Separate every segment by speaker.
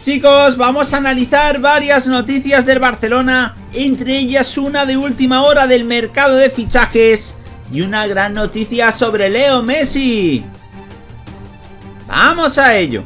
Speaker 1: Chicos, vamos a analizar varias noticias del Barcelona, entre ellas una de última hora del mercado de fichajes y una gran noticia sobre Leo Messi. ¡Vamos a ello!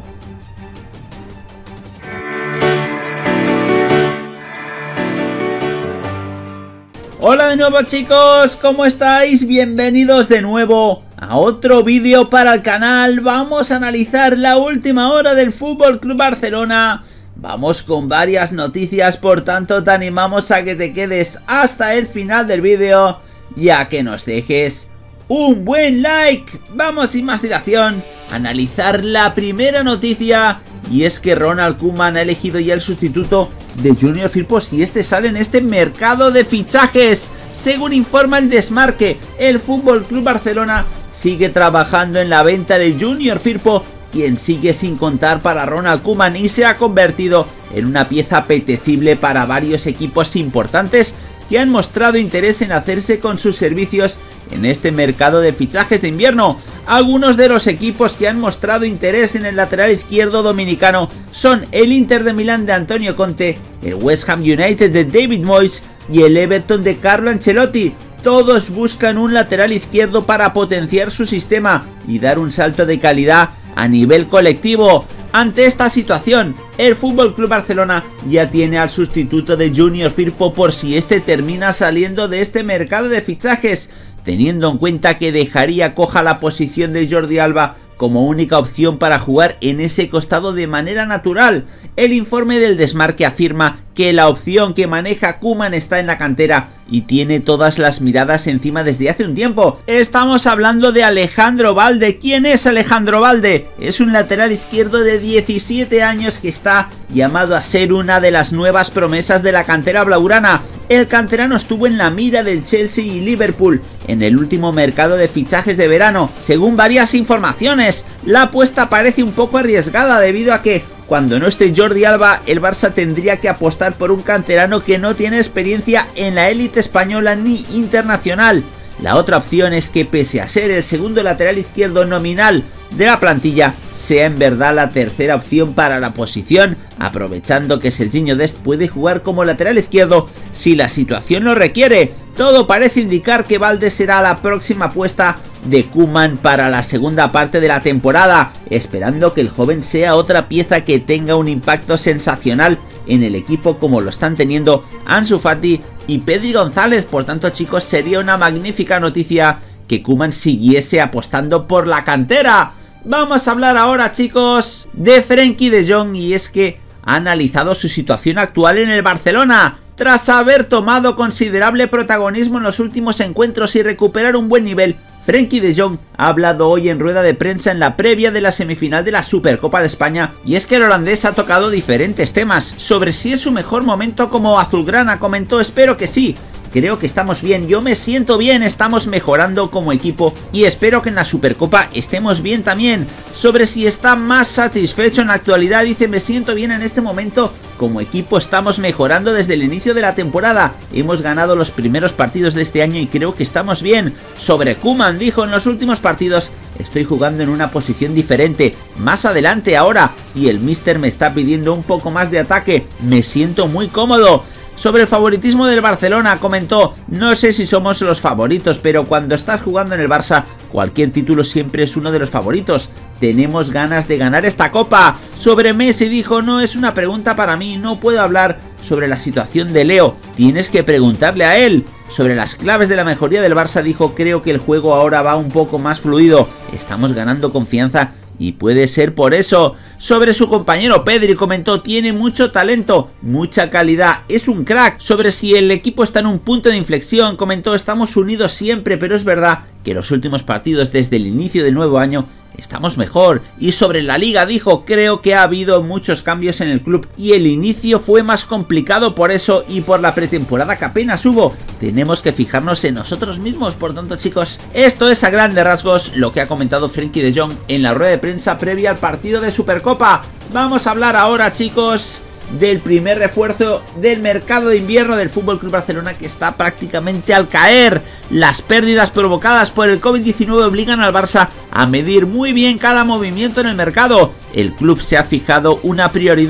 Speaker 1: Hola de nuevo chicos, ¿cómo estáis? Bienvenidos de nuevo a otro vídeo para el canal. Vamos a analizar la última hora del FC Barcelona. Vamos con varias noticias, por tanto te animamos a que te quedes hasta el final del vídeo y a que nos dejes un buen like. Vamos sin más dilación a analizar la primera noticia, y es que Ronald Koeman ha elegido ya el sustituto de Junior Firpo si este sale en este mercado de fichajes. Según informa el Desmarque, el FC Barcelona sigue trabajando en la venta de Junior Firpo, quien sigue sin contar para Ronald Koeman y se ha convertido en una pieza apetecible para varios equipos importantes que han mostrado interés en hacerse con sus servicios en este mercado de fichajes de invierno. Algunos de los equipos que han mostrado interés en el lateral izquierdo dominicano son el Inter de Milán de Antonio Conte, el West Ham United de David Moyes y el Everton de Carlo Ancelotti. Todos buscan un lateral izquierdo para potenciar su sistema y dar un salto de calidad a nivel colectivo. Ante esta situación, el FC Barcelona ya tiene al sustituto de Junior Firpo por si este termina saliendo de este mercado de fichajes, teniendo en cuenta que dejaría coja la posición de Jordi Alba como única opción para jugar en ese costado de manera natural. El informe del Desmarque afirma que la opción que maneja Koeman está en la cantera y tiene todas las miradas encima desde hace un tiempo. Estamos hablando de Alejandro Balde. ¿Quién es Alejandro Balde? Es un lateral izquierdo de 17 años que está llamado a ser una de las nuevas promesas de la cantera blaugrana. El canterano estuvo en la mira del Chelsea y Liverpool en el último mercado de fichajes de verano. Según varias informaciones, la apuesta parece un poco arriesgada debido a que cuando no esté Jordi Alba, el Barça tendría que apostar por un canterano que no tiene experiencia en la élite española ni internacional. La otra opción es que, pese a ser el segundo lateral izquierdo nominal de la plantilla, sea en verdad la tercera opción para la posición, aprovechando que Serginho Dest puede jugar como lateral izquierdo si la situación lo requiere. Todo parece indicar que Balde será la próxima apuesta de Koeman para la segunda parte de la temporada, esperando que el joven sea otra pieza que tenga un impacto sensacional en el equipo como lo están teniendo Ansu Fati y Pedri González. Por tanto chicos, sería una magnífica noticia que Koeman siguiese apostando por la cantera. Vamos a hablar ahora chicos de Frenkie de Jong, y es que ha analizado su situación actual en el Barcelona. Tras haber tomado considerable protagonismo en los últimos encuentros y recuperar un buen nivel, Frenkie de Jong ha hablado hoy en rueda de prensa en la previa de la semifinal de la Supercopa de España, y es que el holandés ha tocado diferentes temas sobre si es su mejor momento como azulgrana. Comentó: espero que sí, creo que estamos bien, yo me siento bien, estamos mejorando como equipo y espero que en la Supercopa estemos bien también. Sobre si está más satisfecho en la actualidad, dice: me siento bien en este momento, como equipo estamos mejorando desde el inicio de la temporada, hemos ganado los primeros partidos de este año y creo que estamos bien. Sobre Koeman dijo: en los últimos partidos estoy jugando en una posición diferente, más adelante ahora, y el míster me está pidiendo un poco más de ataque, me siento muy cómodo. Sobre el favoritismo del Barcelona comentó: no sé si somos los favoritos, pero cuando estás jugando en el Barça, cualquier título siempre es uno de los favoritos. Tenemos ganas de ganar esta copa. Sobre Messi dijo: no es una pregunta para mí, no puedo hablar sobre la situación de Leo, tienes que preguntarle a él. Sobre las claves de la mejoría del Barça dijo: creo que el juego ahora va un poco más fluido, estamos ganando confianza y puede ser por eso. Sobre su compañero Pedri comentó: tiene mucho talento, mucha calidad, es un crack. Sobre si el equipo está en un punto de inflexión comentó: estamos unidos siempre, pero es verdad que los últimos partidos desde el inicio del nuevo año estamos mejor. Y sobre la liga dijo: creo que ha habido muchos cambios en el club y el inicio fue más complicado por eso y por la pretemporada que apenas hubo. Tenemos que fijarnos en nosotros mismos. Por tanto chicos, esto es a grandes rasgos lo que ha comentado Frenkie de Jong en la rueda de prensa previa al partido de Supercopa. Vamos a hablar ahora chicos del primer refuerzo del mercado de invierno del FC Barcelona, que está prácticamente al caer. Las pérdidas provocadas por el COVID-19 obligan al Barça a medir muy bien cada movimiento en el mercado. El club se ha fijado una prioridad: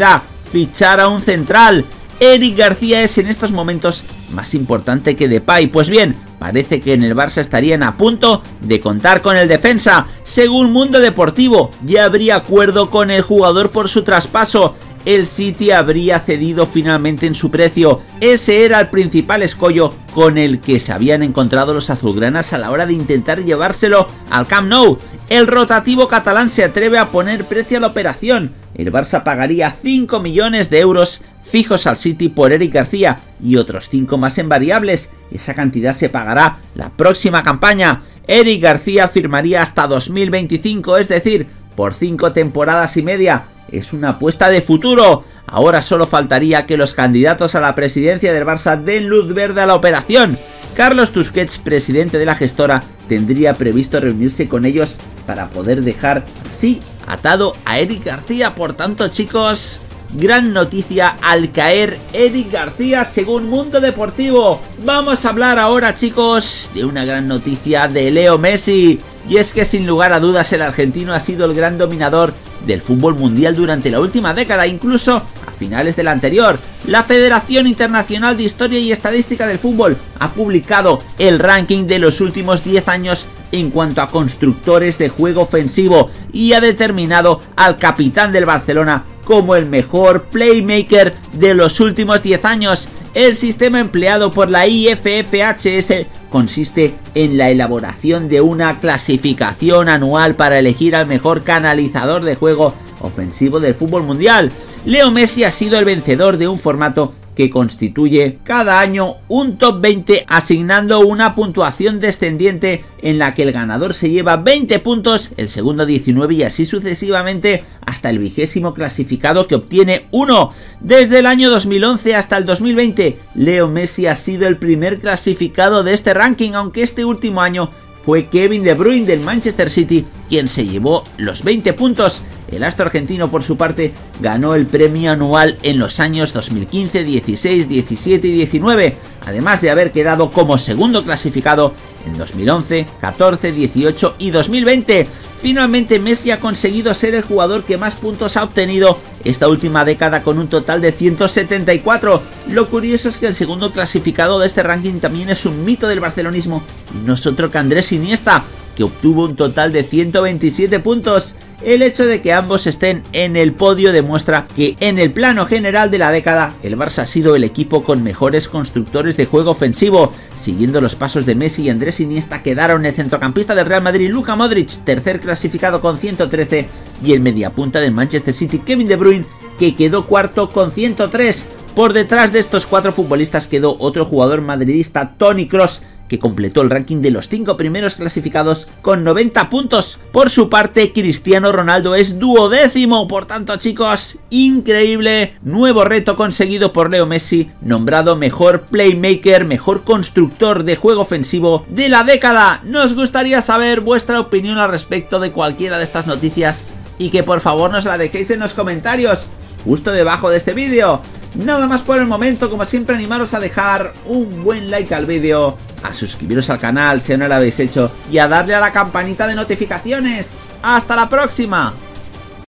Speaker 1: fichar a un central. Eric García es en estos momentos más importante que Depay. Pues bien, parece que en el Barça estarían a punto de contar con el defensa. Según Mundo Deportivo, ya habría acuerdo con el jugador por su traspaso. El City habría cedido finalmente en su precio. Ese era el principal escollo con el que se habían encontrado los azulgranas a la hora de intentar llevárselo al Camp Nou. El rotativo catalán se atreve a poner precio a la operación. El Barça pagaría 5 millones de euros fijos al City por Eric García y otros 5 más en variables. Esa cantidad se pagará la próxima campaña. Eric García firmaría hasta 2025, es decir, por 5 temporadas y media. Es una apuesta de futuro. Ahora solo faltaría que los candidatos a la presidencia del Barça den luz verde a la operación. Carlos Tusquets, presidente de la gestora, tendría previsto reunirse con ellos para poder dejar así atado a Eric García. Por tanto, chicos, gran noticia al caer Eric García según Mundo Deportivo. Vamos a hablar ahora, chicos, de una gran noticia de Leo Messi. Y es que sin lugar a dudas el argentino ha sido el gran dominador del fútbol mundial durante la última década, incluso a finales de la anterior. La Federación Internacional de Historia y Estadística del Fútbol ha publicado el ranking de los últimos 10 años en cuanto a constructores de juego ofensivo y ha determinado al capitán del Barcelona como el mejor playmaker de los últimos 10 años. El sistema empleado por la IFFHS consiste en la elaboración de una clasificación anual para elegir al mejor canalizador de juego ofensivo del fútbol mundial. Leo Messi ha sido el vencedor de un formato que constituye cada año un top 20 asignando una puntuación descendiente en la que el ganador se lleva 20 puntos, el segundo 19 y así sucesivamente hasta el 20º clasificado que obtiene 1. Desde el año 2011 hasta el 2020, Leo Messi ha sido el primer clasificado de este ranking, aunque este último año fue Kevin De Bruyne del Manchester City quien se llevó los 20 puntos. El astro argentino, por su parte, ganó el premio anual en los años 2015, 16, 17 y 19, además de haber quedado como segundo clasificado en 2011, 14, 18 y 2020. Finalmente Messi ha conseguido ser el jugador que más puntos ha obtenido esta última década con un total de 174. Lo curioso es que el segundo clasificado de este ranking también es un mito del barcelonismo y no es otro que Andrés Iniesta, que obtuvo un total de 127 puntos. El hecho de que ambos estén en el podio demuestra que en el plano general de la década el Barça ha sido el equipo con mejores constructores de juego ofensivo. Siguiendo los pasos de Messi y Andrés Iniesta quedaron el centrocampista del Real Madrid Luka Modric, tercer clasificado con 113, y el mediapunta del Manchester City Kevin De Bruyne, que quedó cuarto con 103. Por detrás de estos 4 futbolistas quedó otro jugador madridista, Toni Kroos, que completó el ranking de los 5 primeros clasificados con 90 puntos. Por su parte, Cristiano Ronaldo es 12º, por tanto, chicos, increíble. Nuevo reto conseguido por Leo Messi, nombrado mejor playmaker, mejor constructor de juego ofensivo de la década. Nos gustaría saber vuestra opinión al respecto de cualquiera de estas noticias y que por favor nos la dejéis en los comentarios justo debajo de este vídeo. Nada más por el momento, como siempre animaros a dejar un buen like al vídeo, a suscribiros al canal si aún no lo habéis hecho y a darle a la campanita de notificaciones. ¡Hasta la próxima!